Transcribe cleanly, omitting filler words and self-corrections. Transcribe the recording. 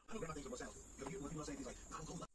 I know grandma thinks of herself. You know, you know, saying things like, I'm cold.